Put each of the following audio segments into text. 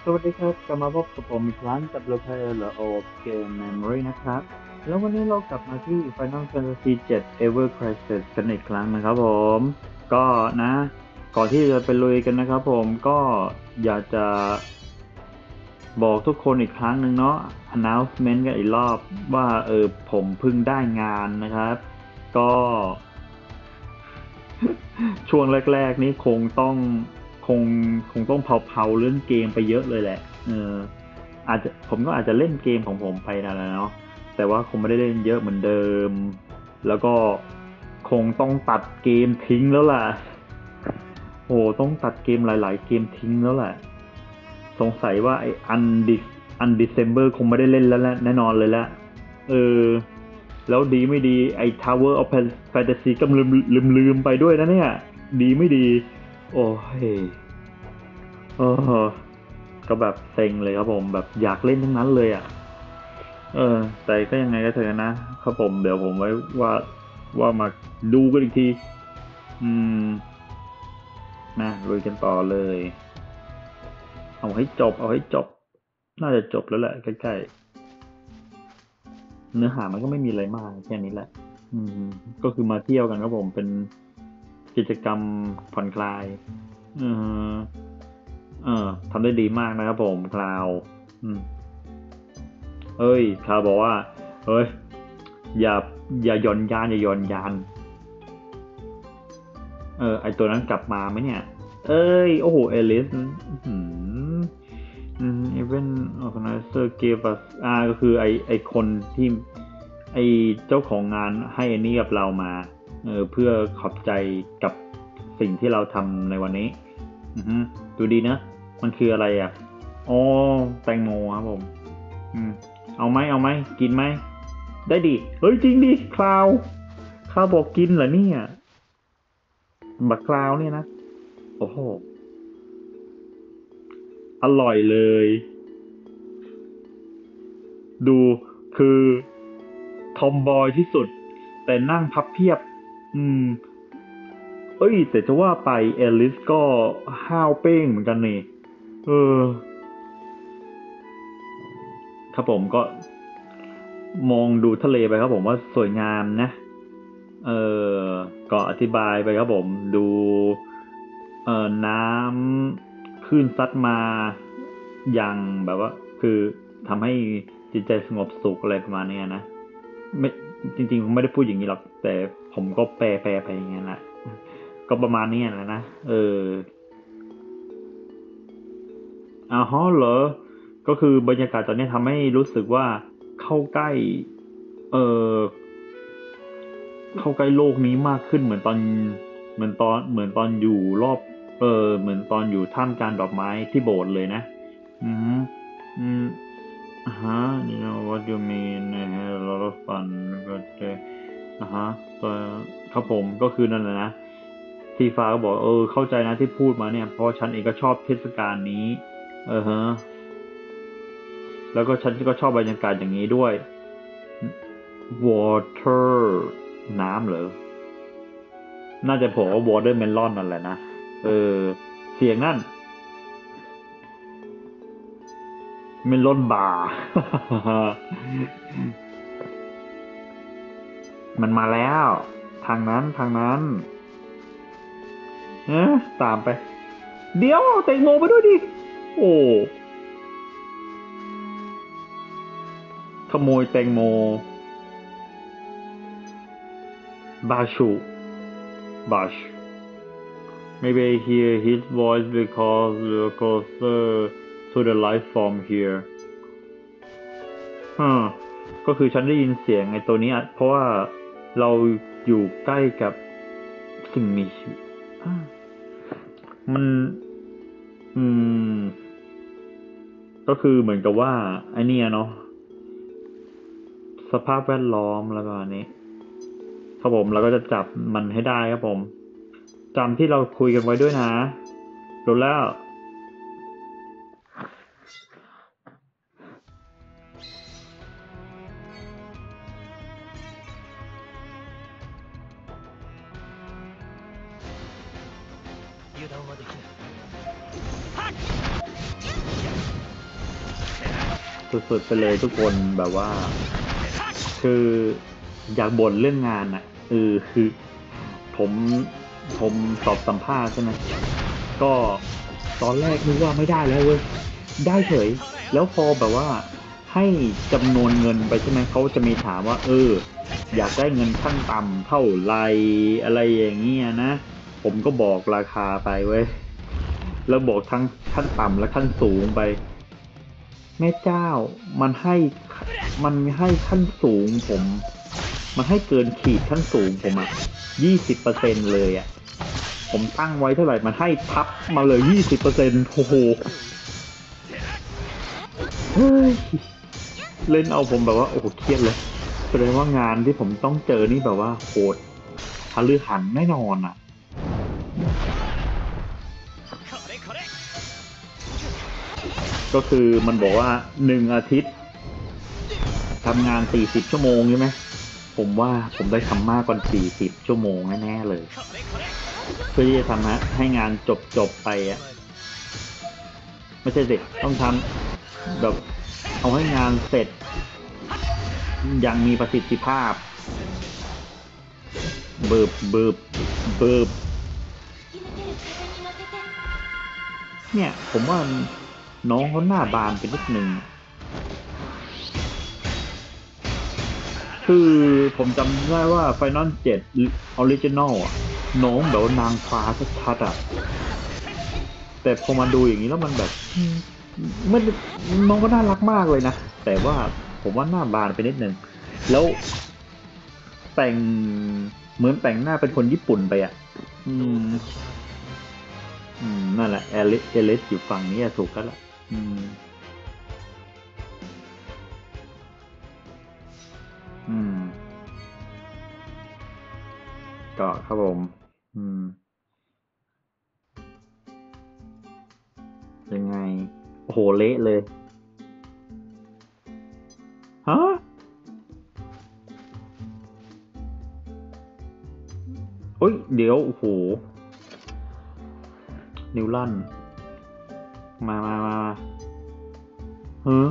สวัสดีครับกลับมาพบกับผมอีกครั้งกับ Repair the Old Game Memory นะครับแล้ววันนี้เรากลับมาที่ Final Fantasy 7 Ever Crisis กันอีกครั้งนะครับผมก็นะก่อนที่จะไปลุยกันนะครับผมก็อยากจะบอกทุกคนอีกครั้งหนึ่งเนาะ announcement กันอีกรอบว่าผมเพิ่งได้งานนะครับก็ช่วงแรกๆนี้คงคงต้องเผาๆเรื่องเกมไปเยอะเลยแหละผมก็อาจจะเล่นเกมของผมไปนั่นแหละเนาะแต่ว่าคงไม่ได้เล่นเยอะเหมือนเดิมแล้วก็คงต้องตัดเกมทิ้งแล้วล่ะโอ้ต้องตัดเกมหลายๆเกมทิ้งแล้วแหละสงสัยว่าไอ้อันดิเซมเบอร์คงไม่ได้เล่นแล้วแหละแน่นอนเลยละเออแล้วดีไม่ดีไอ้ Tower of Fantasy ก็ลืมไปด้วยนะเนี่ยดีไม่ดีโอ้ยเออก็แบบเซ็งเลยครับผมแบบอยากเล่นทั้งนั้นเลยอ่ะ แต่ก็ยังไงก็เถอะนะครับผมเดี๋ยวผมไว้ว่าว่ามาดูกันอีกทีอืมนะลุยกันต่อเลยเอาให้จบน่าจะจบแล้วแหละใกล้ๆเนื้อหามันก็ไม่มีอะไรมากแค่นี้แหละอืมก็คือมาเที่ยวกันครับผมเป็นกิจกรรมผ่อนคลายเออทำได้ดีมากนะครับผมคลาวอืมเอ้ยคลาวบอกว่าเฮ้ยอย่าอย่าหย่อนยานอย่าหย่อนยาน ไอตัวนั้นกลับมาไหมเนี่ย เอ้ย โอ้โห เอลิสevent organizer gave us ก็คือไอคนที่ไอเจ้าของงานให้อันนี้กับเรามาเพื่อขอบใจกับสิ่งที่เราทำในวันนี้อือฮึดูดีนะ มันคืออะไรอ่ะอ๋อแตงโมครับผมอืมเอาไหม กินไหม ได้ดิ เฮ้ย จริงดิคราวบอกกินเหรอเนี่ยบักคราวเนี่ยนะ โอ้โห อร่อยเลย ดูคือทอมบอยที่สุด แต่นั่งพับเพียบ อืม เอ้ย แต่จะว่าไปเอลิสก็ห้าวเป้งเหมือนกันนี่เออ ครับผมก็มองดูทะเลไปครับผมว่าสวยงามนะ เออก็อธิบายไปครับผมดูน้ำคลื่นซัดมาอย่างแบบว่าคือทำให้จิตใจสงบสุขอะไรประมาณเนี้ยนะไม่จริงๆผมไม่ได้พูดอย่างนี้หรอกแต่ผมก็แปลไปอย่างเงี้ยนะก็ประมาณนี้แหละนะฮะเหรอก็คือบรรยากาศตอนนี้ทำให้รู้สึกว่าเข้าใกล้เออ เข้าใกล้โลกนี้มากขึ้นเหมือนตอนอยู่รอบเหมือนตอนอยู่ท่ามกลางดอกไม้ที่โบสถ์เลยนะอืมอืมฮะ you know what you mean I had a lot of fun ก็จะฮะตัวครับผมก็คือนั่นแหละนะที่ฟ้าก็บอกเข้าใจนะที่พูดมาเนี่ยเพราะฉันเองก็ชอบเทศกาลนี้ฮะแล้วก็ฉันก็ชอบบรรยากาศอย่างนี้ด้วย water น้ำเหรอ น่าจะผมว่าวอเตอร์เมลอนนั่นแหละนะเออเสียงนั่นเมลอนบาร์มันมาแล้วทางนั้นตามไปเดี๋ยวแตงโมไปด้วยดิโอ้ขโมยแตงโมบาชูบาช maybe I hear his voice because we're closer to the life form here ฮะก็คือฉันได้ยินเสียงไอ้ตัวนี้อ่ะเพราะว่าเราอยู่ใกล้กับสิ่งมีชีวิตมันอืมก็คือเหมือนกับว่าไอ้นี่เนาะสภาพแวดล้อมแล้วก็อันนี้ครับผมเราก็จะจับมันให้ได้ครับผมจำที่เราคุยกันไว้ด้วยนะรู้แล้ว油断はできない。 สุดๆไปเลยทุกคนแบบว่า คืออยากบ่นเรื่องงานอ่ะคือผมผมสอบสัมภาษณ์ใช่ไหมก็ตอนแรกนึกว่าไม่ได้แล้วเว้ยได้เฉยแล้วพอแบบว่าให้จำนวนเงินไปใช่ไหมเขาจะมีถามว่าอยากได้เงินขั้นต่ำเท่าไหรอะไรอย่างเงี้ยนะผมก็บอกราคาไปเว้ยแล้วบอกทั้งขั้นต่ำและขั้นสูงไป แม่เจ้ามันให้มันให้ขั้นสูงผมมันให้เกินขีดขั้นสูงผม20%เลยผมตั้งไว้เท่าไหร่มันให้ทับมาเลย20%โอ้โหเฮ้ยเล่นเอาผมแบบว่าโอ้โหเครียดเลยแสดงว่างานที่ผมต้องเจอนี่แบบว่าโหดทะลือหันแน่นอนก็คือมันบอกว่า1 อาทิตย์ทำงาน40 ชั่วโมงใช่ไหมผมว่าผมได้ทำมากกว่า40 ชั่วโมงแน่ๆเลยเพื่อที่จะทำให้งานจบไปไม่ใช่สิต้องทำแบบเอาให้งานเสร็จอย่างมีประสิทธิภาพเบิบเบิบเบิบเนี่ยผมว่าน้องเขาหน้าบานไปนิดนึงคือผมจำได้ว่า Final 7 Original น้องแบบนางฟ้าชัดแต่พอมาดูอย่างนี้แล้วมันแบบมันน้องก็น่ารักมากเลยนะแต่ว่าผมว่าหน้าบานไปนิดนึงแล้วแต่งเหมือนแต่งหน้าเป็นคนญี่ปุ่นไปอืมนั่นแหละเอลิสอยู่ฝั่งนี้ถูกแล้วล่ะมอืมก็ครับผมอืมยังไงโอ้โหเละเลยฮะโอ้ยเดี๋ยวโอ้โหนิวลันมาเฮ้อ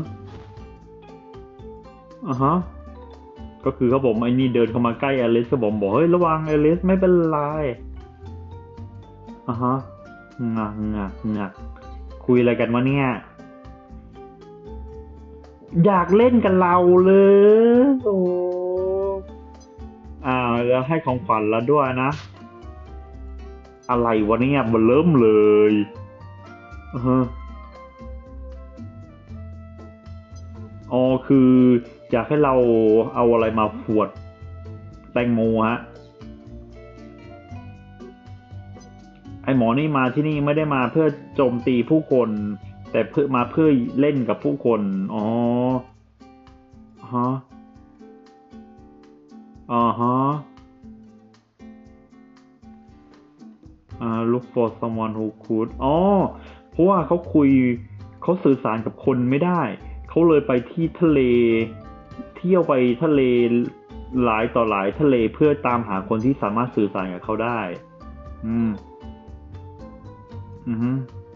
อ่ะฮะก็คือเขาบอกไอ้นี่เดินเข้ามาใกล้อลิสก็บอกเฮ้ยระวังอลิสไม่เป็นไรอ่ะฮะงักคุยอะไรกันวะเนี่ยอยากเล่นกับเราเลยโอ้แล้วให้ของขวัญแล้วด้วยนะอะไรวะเนี่ยมันเริ่มเลยอือฮะอ๋อคืออยากให้เราเอาอะไรมาขวดแตงโมฮะไอหมอนี่มาที่นี่ไม่ได้มาเพื่อโจมตีผู้คนแต่เพื่อเล่นกับผู้คนอ๋อฮะอ๋อฮะlook for someone who could อ๋อเพราะว่าเขาสื่อสารกับคนไม่ได้เขาเลยไปที่ทะเลเที่ยวไปทะเลหลายต่อหลายทะเลเพื่อตามหาคนที่สามารถสื่อสารกับเขาได้อืมอือฮึ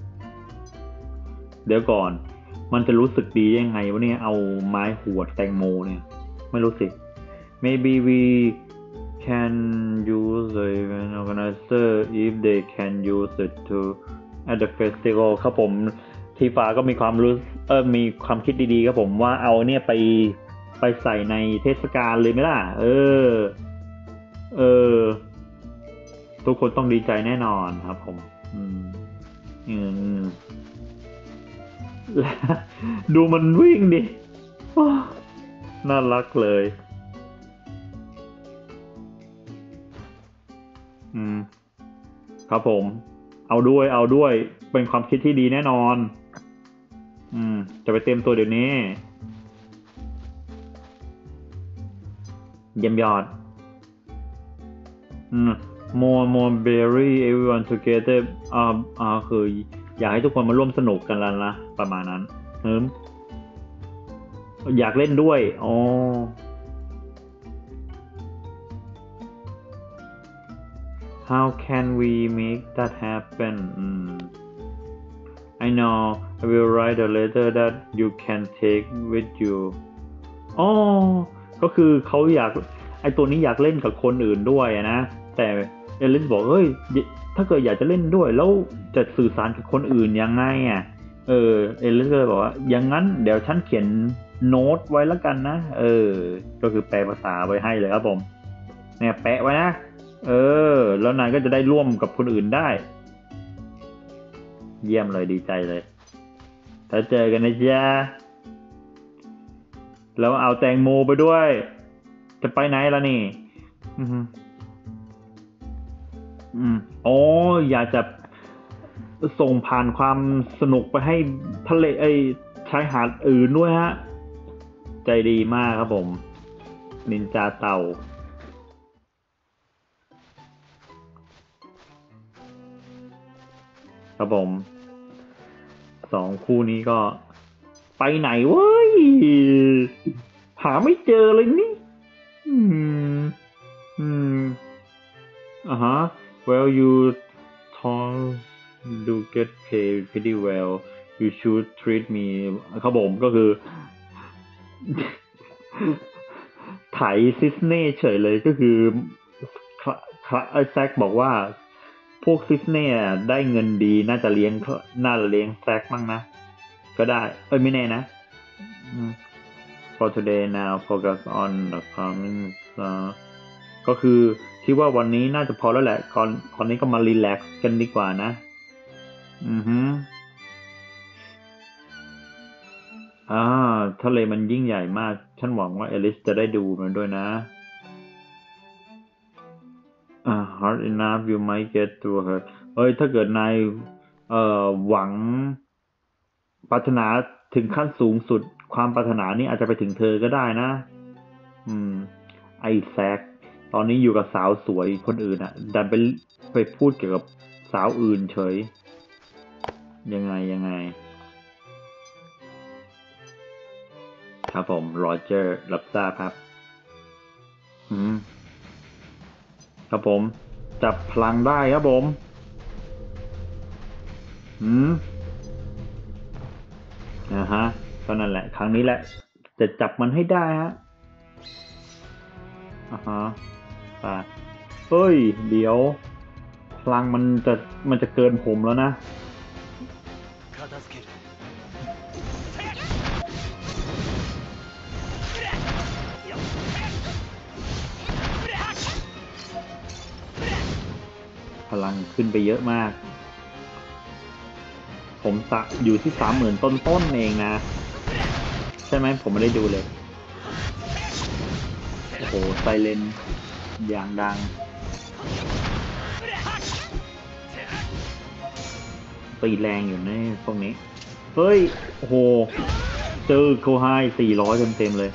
เดี๋ยวก่อนมันจะรู้สึกดียังไงวะเนี่ยเอาไม้หวดแตงโมเนี่ยไม่รู้สิ maybe we can use the event organizer if they can use it to at the festival ครับผมทีฟ้าก็มีความรู้มีความคิดดีๆครับผมว่าเอาเนี่ยไปใส่ในเทศกาลเลยไหมล่ะเออทุกคนต้องดีใจแน่นอนครับผมอืมอืมและดูมันวิ่งดิว้าวน่ารักเลยอืมครับผมเอาด้วยเป็นความคิดที่ดีแน่นอนจะไปเตรียมตัวเดี๋ยวนี้เยี่ยมยอดอืม more berry everyone together คืออยากให้ทุกคนมาร่วมสนุกกันแล้วนะประมาณนั้นอยากเล่นด้วยอ๋อ how can we make that happen I know I will write a letter that you can take with you อ๋อก็คือเขาอยากไอตัวนี้อยากเล่นกับคนอื่นด้วยนะแต่เอลิสบอกเฮ้ยถ้าเกิดอยากจะเล่นด้วยแล้วจะสื่อสารกับคนอื่นยังไงเอลิสก็เลยบอกว่าอย่างนั้นเดี๋ยวฉันเขียนโน้ตไว้แล้วกันนะก็คือแปลภาษาไว้ให้เลยครับผมเนี่ยแปะไว้นะแล้วนายก็จะได้ร่วมกับคนอื่นได้เยี่ยมเลยดีใจเลยถ้าเจอกันนะจ๊ะแล้วเอาแตงโมไปด้วยจะไปไหนล่ะนี่อ๋ออยากจะส่งผ่านความสนุกไปให้ทะเลชายหาดอื่นด้วยฮะใจดีมากครับผมนินจาเต่าครับผมสองคู่นี้ก็ไปไหนเว้ยหาไม่เจอเลยนี่well you tall do get paid pretty well you should treat me ครับผมก็คือไถซิสเน่เฉยเลยก็คือแซกบอกว่าพวกซิสเน่ได้เงินดีน่าจะเลี้ยงแซกบ้างนะก็ได้ไม่แน่นะ for today now focus on the coming ก็คือคิดว่าวันนี้น่าจะพอแล้วแหละตอนนี้ก็มารีแลกซ์กันดีกว่านะทะเลมันยิ่งใหญ่มากฉันหวังว่าเอลิสจะได้ดูมันด้วยนะhard enough you might get to her ถ้าเกิดนายหวังปรารถนาถึงขั้นสูงสุดความปรารถนานี้อาจจะไปถึงเธอก็ได้นะไอแซคตอนนี้อยู่กับสาวสวยคนอื่นดันไปพูดเกี่ยวกับสาวอื่นเฉยยังไงครับผมโรเจอร์รับทราบครับครับผมจับพลังได้ครับผมก็นั่นแหละครั้งนี้แหละจะจับมันให้ได้ฮะไปเฮ้ยเดี๋ยวพลังมันจะเกินผมแล้วนะพลังขึ้นไปเยอะมากผมอยู่ที่ 30,000 ต้นเองนะใช่ไหมผมไม่ได้ดูเลยโอ้โหไซเรนอย่างดังตีแรงอยู่ในพวกนี้เฮ้ยโอ้โหเจอโคไฮ400เต็มเลย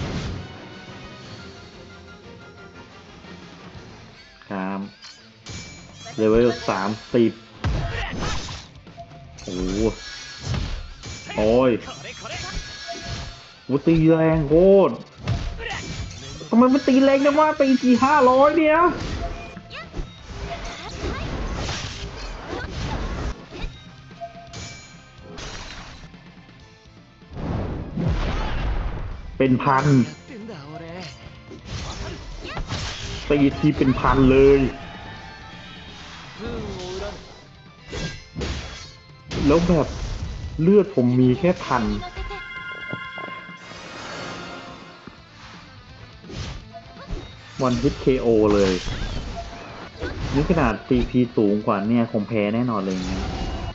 ครับเลเวล30โอ้ยตีแรงโคตรทำไมมันตีแรงนะว่าตีที500เนี่ยเป็นพันตีทีเป็นพันเลยแล้วแบบเลือดผมมีแค่พันวันฮิต KO เลยนี่ขนาด CP สูงกว่าเนี่ยคงแพ้แน่นอนเลยเนี่ย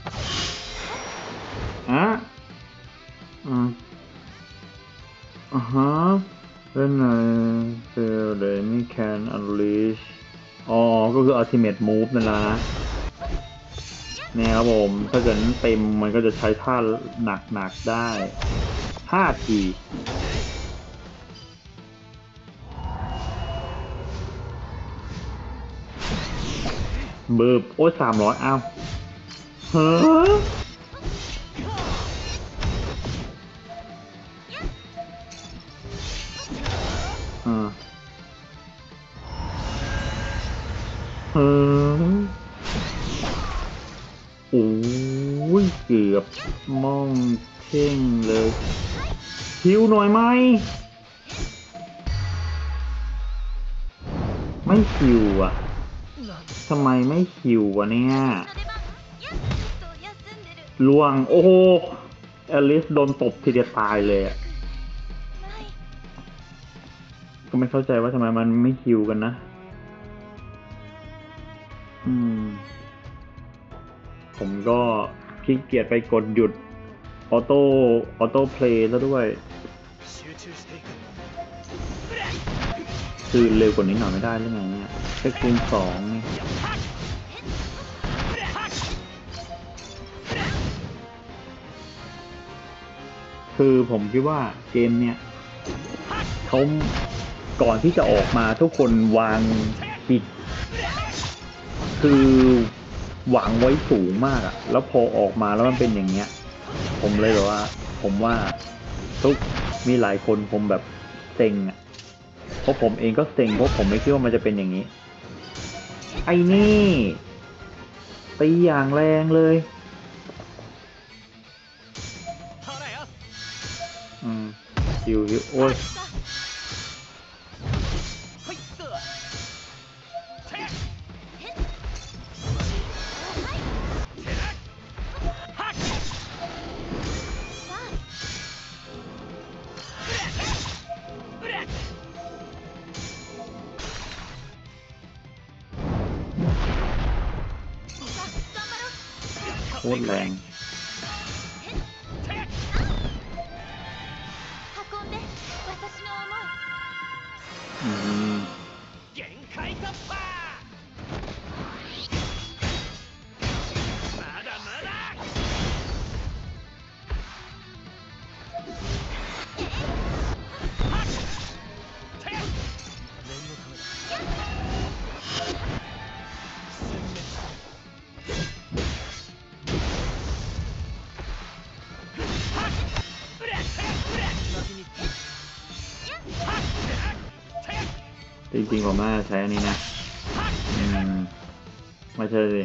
then I feel the enemy can unleash ก็คือ ultimate move นั่นแหละนะเนี่ยครับผมถ้าเกิดเต็มมันก็จะใช้ท่าหนักได้5 ทีเบิร์บ300อ้าวโอ้ยเกือบมองเท่งเลยฮิวหน่อยไหมไม่ฮิวอ่ะทำไมไม่ฮิววะเนี่ยล่วงโอ้โหแอลิสโดนตบทีเดียวตายเลยอ่ะก็ไม่เข้าใจว่าทำไมมันไม่ฮิวกันนะผมก็ขี้เกียจไปกดหยุดออโต้เพลย์ซะด้วยคือเร็วกว่านี้หน่อยไม่ได้หรือไงเนี่ยแค่คูณ2นี่คือผมคิดว่าเกมเนี่ยเขาก่อนที่จะออกมาทุกคนวางจิตคือหวังไว้สูงมากอะแล้วพอออกมาแล้วมันเป็นอย่างเงี้ยผมเลยแบบว่าผมว่ามีหลายคนผมแบบเซ็งอะเพราะผมเองก็เซ็งเพราะผมไม่คิดว่ามันจะเป็นอย่างนี้ไอ้นี่ตีอย่างแรงเลยฮิวโอ้ยโคตรแรงจริงๆผมน่าจะใช้อันนี้นะไม่ใช่สิ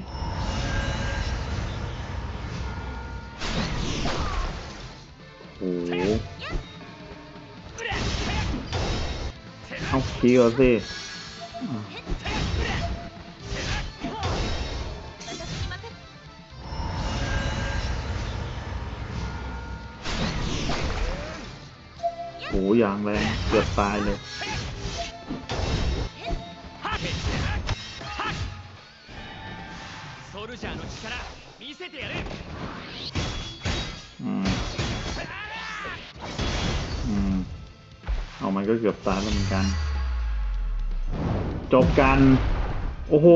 โอ้โหเอาคีก่อนสิโหอย่างแรงเกือบตายเลยเอามันก็เกือบตายแล้วเหมือนกันจบกันโอ้โห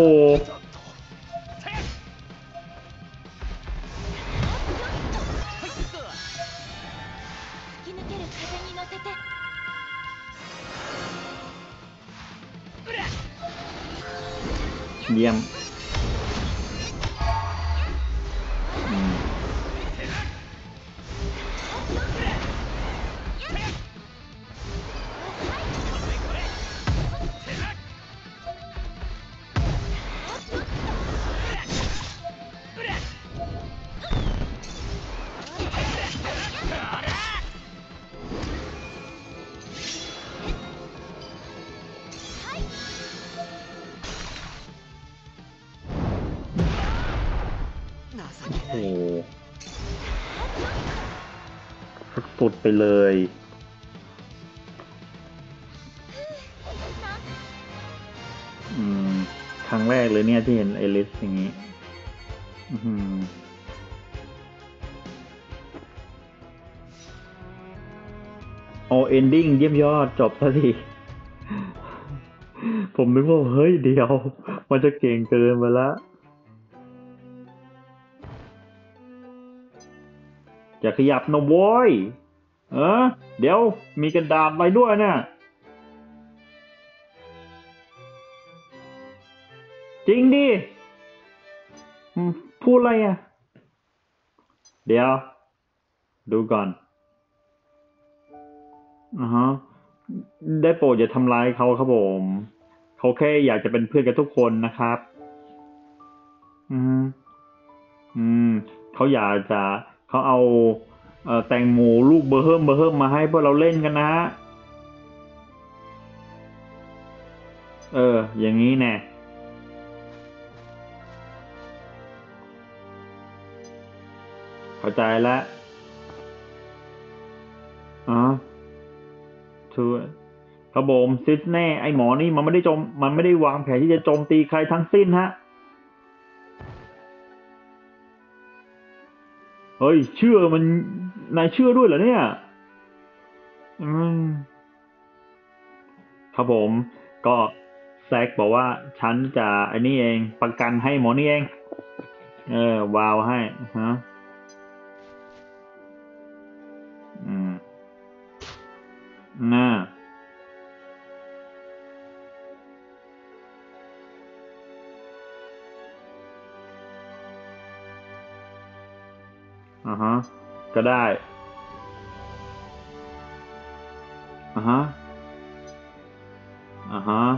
เยี่ยมโอ้สุดไปเลยครั้งแรกเลยเนี่ยที่เห็นไอริสอย่างนี้โอเอนดิ้งเยี่ยมยอดจบซะทีผมนึกว่าเฮ้ยเดี๋ยวมันจะเก่งเกินไปแล้วอย่าขยับนะโว้ยเดี๋ยวมีกระดาษไปด้วยเนี่ยจริงดิพูดอะไรอ่ะเดี๋ยวดูก่อนได้โปรดอย่าทำร้ายเขาครับผมเขาแค่อยากจะเป็นเพื่อนกับทุกคนนะครับอืมเขาอยากจะเขาเอาแตงโมลูกเบอร์เฮิ่มมาให้พวกเราเล่นกันนะอย่างนี้แน่เข้าใจแล้วอ๋อคือครับผมซิสแน่ไอหมอนี่มันไม่ได้วางแผนที่จะโจมตีใครทั้งสิ้นฮะเฮ้ยเชื่อมันนายเชื่อด้วยเหรอเนี่ยอืมครับผมก็แซกบอกว่าฉันจะไอ้นี่เองประกันให้หมอนี่เองวาวให้ฮะอืมน่าฮะก็ได้ฮะฮะ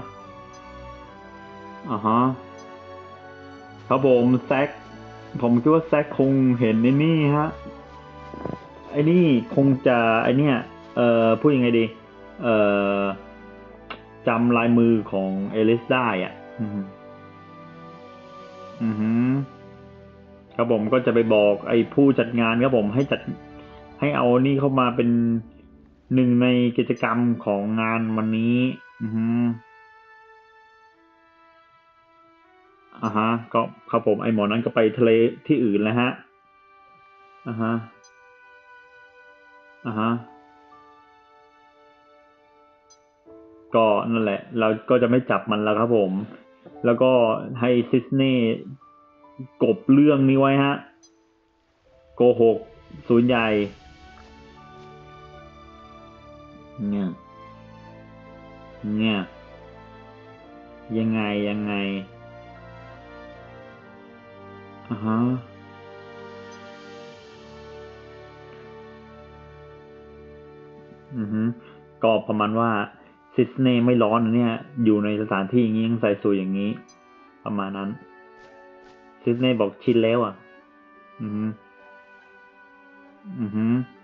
ฮะครับผมแซกผมคิดว่าแซกคงเห็นไอ้นี่ฮะไอ้นี่คงจะไอ้เนี่ยพูดยังไงดีเอ่อจำลายมือของเอลิสได้อ่ะอือหือครับผมก็จะไปบอกไอ้ผู้จัดงานครับผมให้เอานี่เข้ามาเป็นหนึ่งในกิจกรรมของงานวันนี้อือหือฮะก็ครับผมไอ้หมอนั้นก็ไปทะเลที่อื่นแล้วฮะอ่าฮะฮะก็นั่นแหละเราก็จะไม่จับมันแล้วครับผมแล้วก็ให้ซิสเน่กลบเรื่องนี้ไว้ฮะโกหกศูนย์ใหญ่เนี่ยเนี่ยยังไงยังไงอ่าฮะอือฮึก็ประมาณว่าซิสเน่ไม่ร้อนนะเนี่ยอยู่ในสถานที่อย่างนี้ยังใส่สูทอย่างนี้ประมาณนั้นซิสเน่บอกชินแล้วอ่ะอือฮึอือฮึ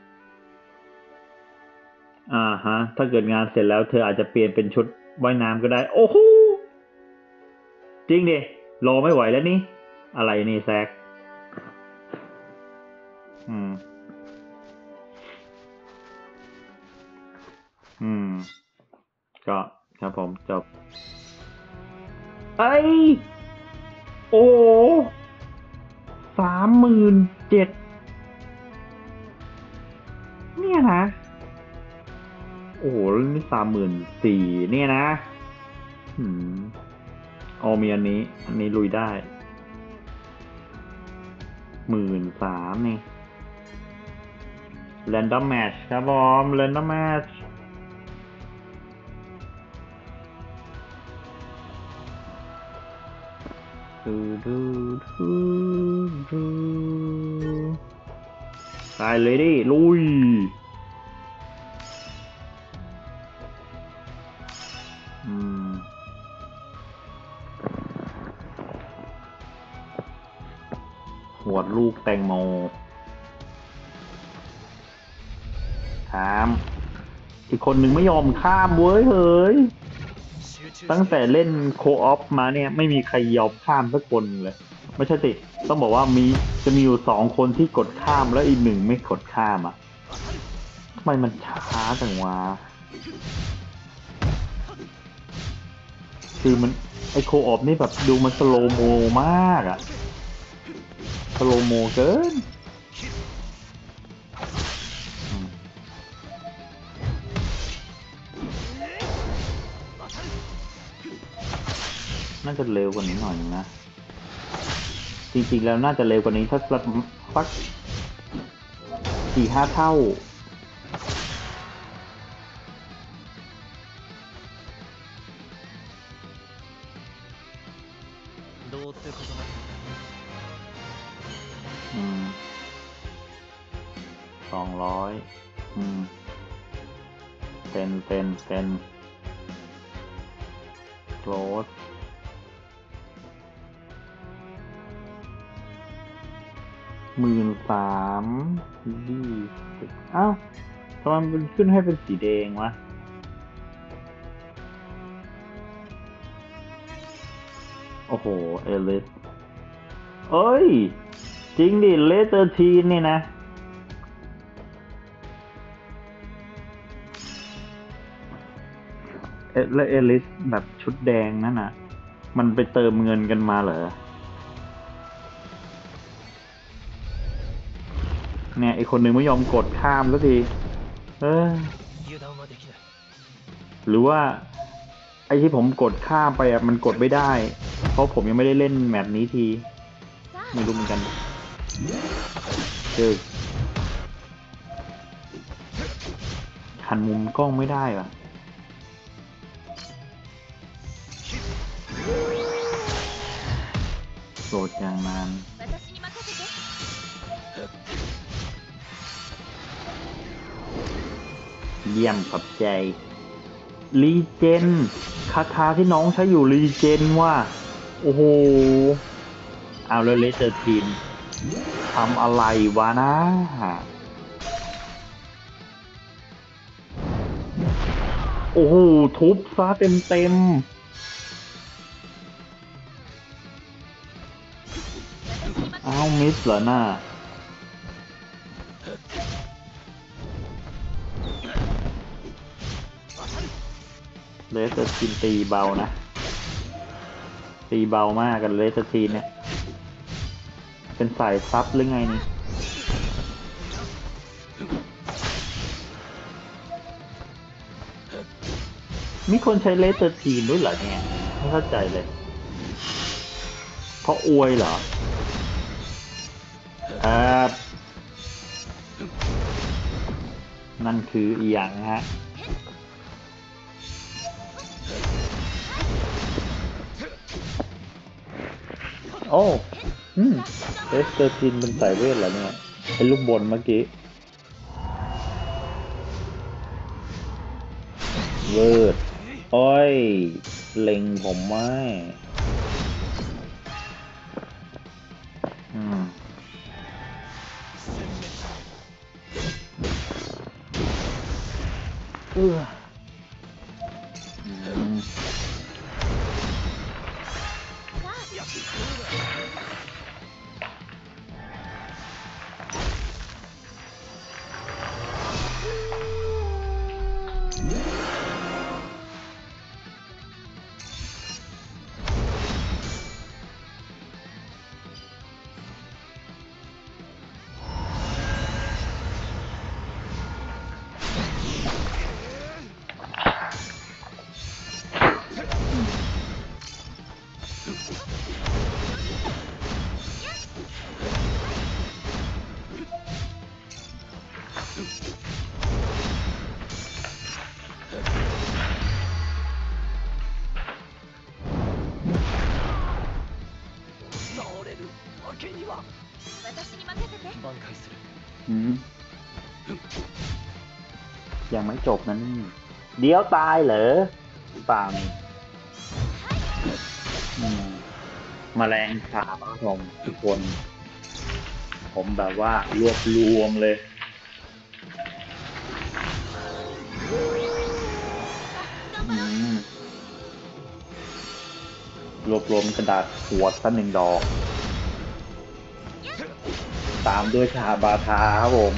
ฮะถ้าเกิดงานเสร็จแล้วเธออาจจะเปลี่ยนเป็นชุดว่ายน้ำก็ได้โอ้โหจริงดิรอไม่ไหวแล้วนี่อะไรนี่แซกอืมอืมก็ครับผมจบเอ้ยโอ้37,000เนี่ยนะโอ้โหนี่34,000เนี่ยนะอืมมีอันนี้ลุยได้13,000นี่ Random Match ครับผม Random Match ดูดูดูดูตายเลยดิลุยอืมหวดลูกแตงโมข้ามอีกคนหนึ่งไม่ยอมข้ามเว้ยเฮ้ยตั้งแต่เล่นโคออฟมาเนี่ยไม่มีใครยอมข้ามสักคนเลยไม่ใช่สิต้องบอกว่าจะมีอยู่2 คนที่กดข้ามแล้วอีกหนึ่งไม่กดข้ามอ่ะทำไมมันช้าจังวะคือมันไอโคออฟนี่แบบดูมันสโลโมมากอ่ะสโลโมเกินอืมน่าจะเร็วกว่านี้หน่อยนึงนะ จริงๆแล้วน่าจะเร็วกว่านี้สัก4-5 เท่าอืม200อืมเป็นโคลส 13,020อ้าวทำไมมันขึ้นให้เป็นสีแดงวะโอ้โหเอลิสเอ้ยจริงดิเลเตอร์ทีนี่นะและเอลิสแบบชุดแดงนั่นน่ะมันไปเติมเงินกันมาเหรอเนี่ยไอคนหนึ่งไม่ยอมกดข้ามแล้วทีเออหรือว่าไอที่ผมกดข้ามไปอ่ะมันกดไม่ได้เพราะผมยังไม่ได้เล่นแมปนี้ทีไม่รู้เหมือนกันเจอหันมุมกล้องไม่ได้เหรอโหลดอย่างนานเยี่ยมขอบใจรีเจนคาถาที่น้องใช้อยู่รีเจนว่าโอ้โหเอาแล้วเลเจอร์ทีมทำอะไรวะนะโอ้โหทุบซะเต็มเต็มอ้าวมิสเหรอหน้าเลสเตอร์ทีนตีเบานะตีเบามากกันเลสเตอร์ทีนเนี่ยเป็นสายซับหรือไงนี่มีคนใช้เลสเตอร์ทีนด้วยเหรอเนี่ยไม่เข้าใจเลยเพราะอวยเหรอนั่นคืออีหยังฮะโอ้เลสเตอร์ทีนเป็นสายเวทเหรอเนี่ยไอ้ลูกบอลเมื่อกี้เวิร์ดโอ้ยเล็งผมไหมยังไม่จบนั้นเดี๋ยวตายเหรอเปล่านี่แมลงสาบของทุกคนผมแบบว่ารวบรวมเลยรวบรวมกระดาษขวดสักหนึ่งดอกตามด้วยชาบาทาครับผม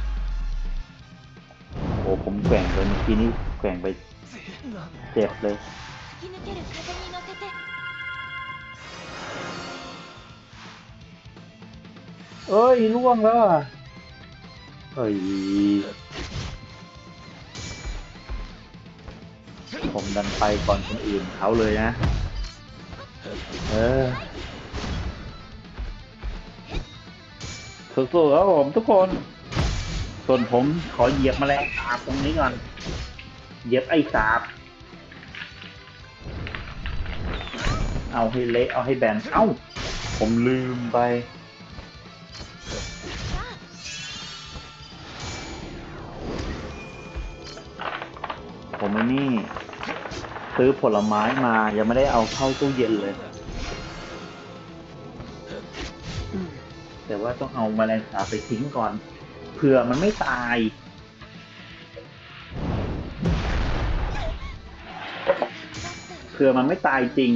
โอ้ผมแกว่งไปเมื่อกี้นี้แกว่งไปเจ็บเลยเอ้ยล่วงแล้วอ่ะเฮ้ยผมดันไปก่อนคนอื่นเขาเลยนะสู้ๆครับผมทุกคนส่วนผมขอเหยียบแมลงสาบตรงนี้ก่อนเหยียบไอ้สาบเอาให้เละเอาให้แบนเอ้าผมลืมไปผมนี่ซื้อผลไม้มายังไม่ได้เอาเข้าตู้เย็นเลยแต่แต่ว่าต้องเอาแมลงสาบไปทิ้งก่อนเผื่อมันไม่ตายเผื่อมันไม่ตายจริง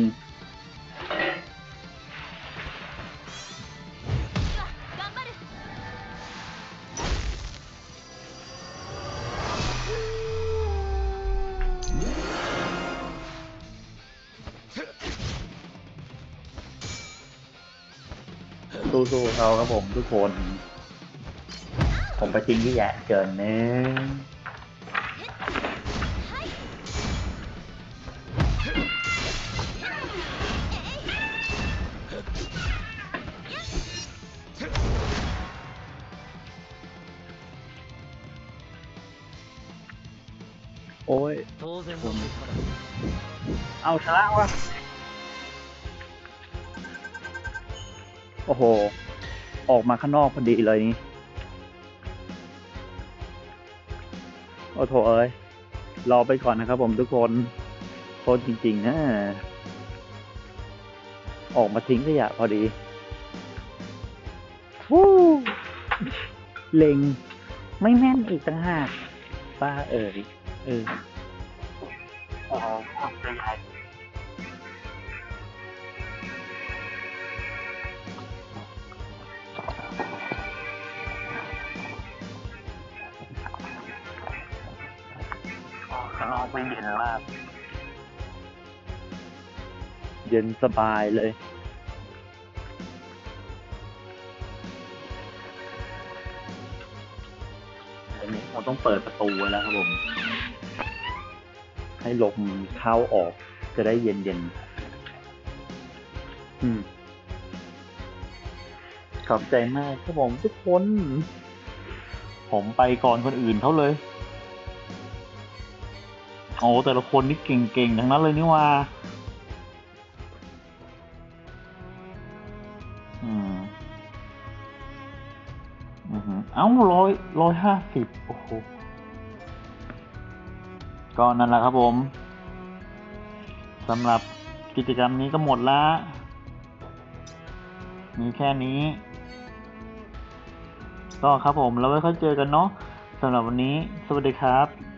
สู้ๆเขาครับผมทุกคนผมไปทิ้งที่แย่เกินเน้โอ้ยผมเอาชนะวะโอ้โหออกมาข้างนอกพอดีเลยนี่โอ้โถเอ้ยรอไปก่อนนะครับผมทุกคนโทษจริงๆนะออกมาทิ้งขยะพอดีวู้เล็งไม่แม่นอีกต่างหากป้าเอ๋ยโอ้โหเป็นไงข้างนอกไม่เย็นมากเย็นสบายเลยอันนี้เราต้องเปิดประตูไว้แล้วครับผมให้ลมเข้าออกจะได้เย็นขอบใจมากครับผมทุกคนผมไปก่อนคนอื่นเขาเลยโอ้แต่ละคนนี่เก่งๆทั้งนั้นเลยนี่ว่าอืมเอ้า150โอ้โหก็นั่นแหละครับผมสำหรับกิจกรรมนี้ก็หมดละมีแค่นี้ก็ครับผมแล้วไว้ค่อยเจอกันเนาะสำหรับวันนี้สวัสดีครับ